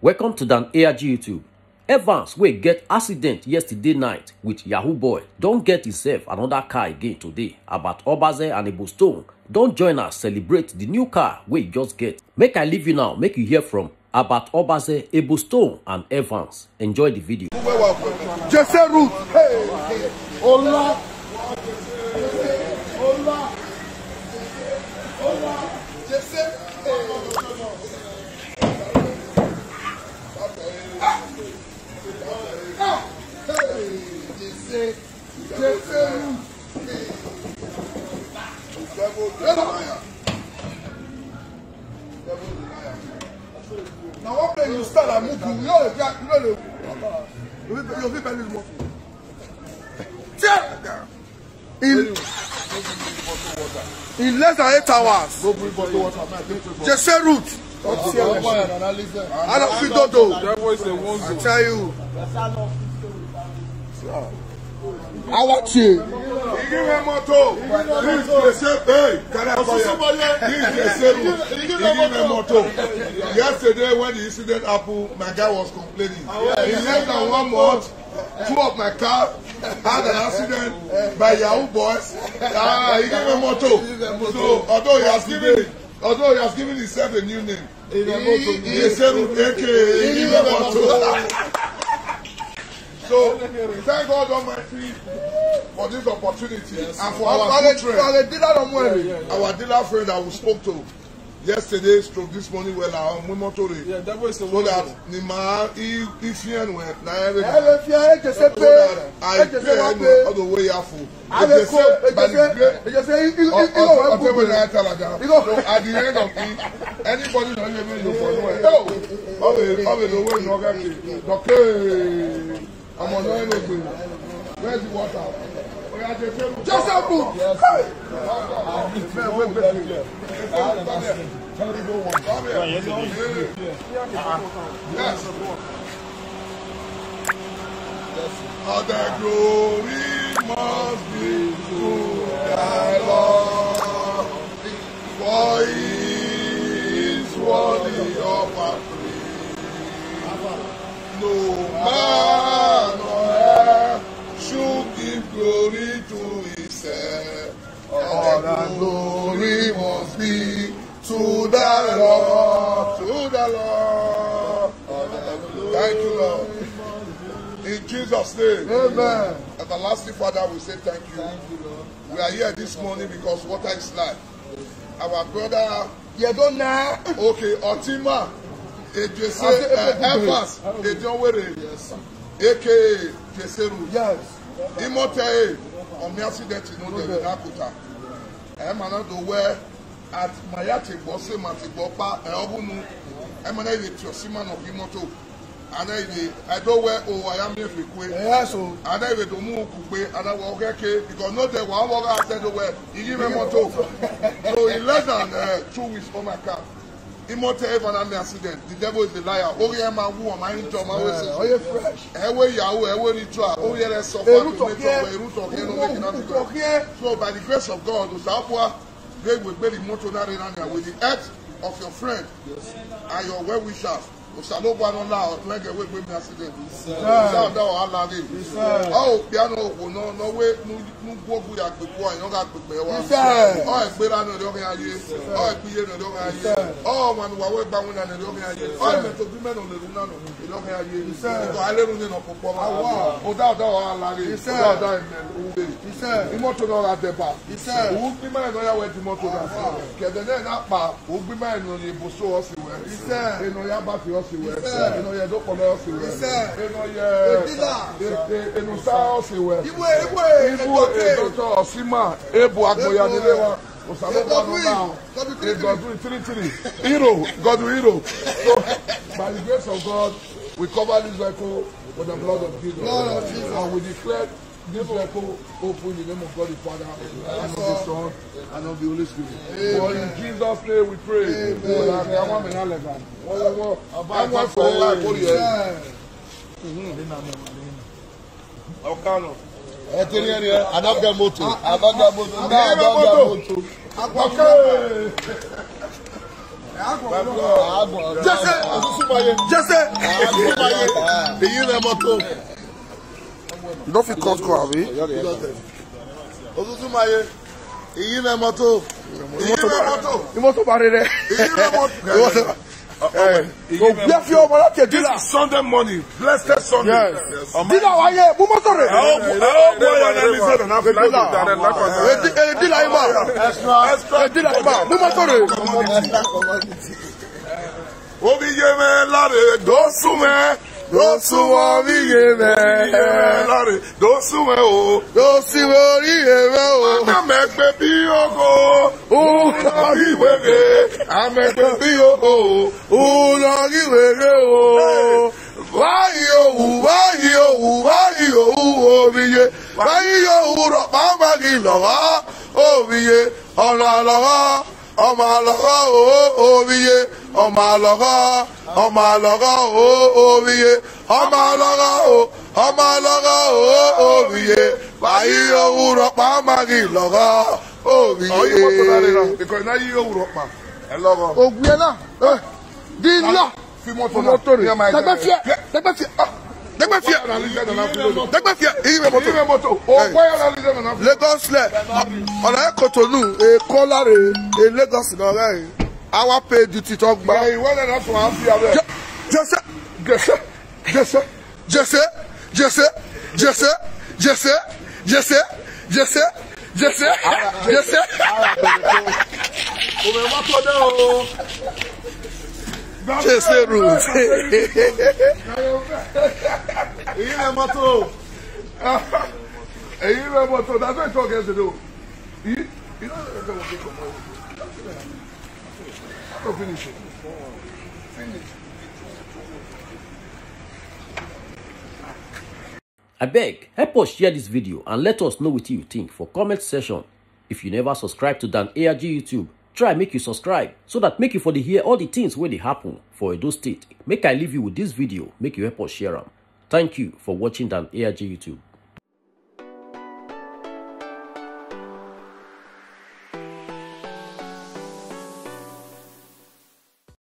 Welcome to Dan ARG YouTube. Evans wey get accident yesterday night with Yahoo boy don't get himself another car again today. About Obaze and Ebo Stone don't join us celebrate the new car we just get. Make I leave you now, make you hear from about Obaze, Ebo Stone and Evans. Enjoy the video. Jesse Root, hey, hola, hola, hola, Jesse. Now what when you start a movie, you know in less than 8 hours, Jesse Root. I tell you. I want you. Give me moto. Hey, can I give me moto. Yesterday when the incident happened, my guy was complaining. In less than 1 month, 2 of my cars had an accident by Yahoo boys. He gave me moto. So although he has given himself a new name, he said aka he gave me moto. So, thank God Almighty for this opportunity and for our good friend, our dealer friend that we spoke to yesterday, stroke this morning, well, our motor, so that Nima, if you and when I pay all the way up. So at the end of it, anybody not even know I'm on anything. Where's the water? Just a book. Hey! All the glory must be to the Lord, for He is worthy of our praise. No man on earth should give glory to himself. All the glory must be to the Lord. To the Lord. Thank you, Lord. In Jesus' name. Amen. Everlasting Father, we say thank you. Thank you, Lord. We are here this morning because water is life. Our brother, okay, Otima. Evans, aka Jesse Root. Yes. Imote on the accident in the Nakuta. Emanado where at Mayati Bosse Matibopa, Elbunu, Emanade Trosiman of Imoto. And I don't wear I am here for yes, and I will do move and I will okay because not the one walk outside the way. You give me moto. So in less than 2 weeks for my car. Imote Evan and accident. The devil is a liar. Oh yeah, man, who am I in Tom? Oh yeah, fresh. Ewe Yahoo, Ewe Ritual. Oh yeah, let's suffer to make a root of here. So by the grace of God, Usapua, they will be the motor with the earth of your friend and your well wishers. Usaloba no now, like a way with accident. Oh, piano, no way, no go good at the point, no got to be one. Oh, it's better than the other year. Oh, it's better than the other year. Oh, man, we're bound and the other year. Oh, I'm to be men on the Lunano, the other year. I live in a performance. Oh, that Allah, he said, he said, Imoto at the bar. He said, who be man on your motor? Get the name up, who be man on the Bosso. He said, you know, you're back to us. You know, you don't come out. You know, you South. You Doctor Sima, Ebu Agoya, God do 3-3. Hero, God do hero. So, by the grace of God, we cover this vehicle with the blood of Jesus. And we declare this vehicle open in the name of God the Father, and of the Son, and of the Holy Spirit. For in Jesus' name we pray. Jesse. You don't feel cut, Abi? Osusumaye. Iyi na moto. You must buy it. Bless your mother. This is Sunday morning. Blessed Sunday. Yes. Dila waye, bu motor re. Dila ima, bu motor re. Obi yeme lare dosume. Dosumo biyeme lare dosume o. Dosumo biyeme o. Amekpe biyoko. Unagiwege. Amekpe biyoko. Unagiwege o. Wayo obiye. Wayo uro mama gilowa. Obiye olalowa. Ọmọlọ́gọ́ òbíye ọmọlọ́gọ́ òbíye ọmọlọ́gọ́ òbíye báyí òwúrọ̀ pa mági lọ́gọ́ òbíye. Because náà yí òwúrọ̀ pa ẹ lọ́gọ́. Ògùn yẹn náà dílà fimọ́tò rẹ̀ dẹgbẹfia iye moto Lagos lẹ ọ̀nà Kotonu Èkó láre Lagos lọ́rẹ́ yìí our pay duty tó gbà. Ìwọ́n lẹ́nu fún wa fi abẹ́. Jesse. Òwe mọ́tò dẹ́ o. Jesse Ruth. Èyí lẹ mọ́tò. That's what I talk against the door. You know what I'm finish it. Abeg, help us share this video and let us know what you think for comment section. If you never subscribe to Dan ARG YouTube, try make you subscribe so that make you for the hear all the things where they happen for Edo State. Make I leave you with this video, make you help us share them. Thank you for watching Dan ARG YouTube.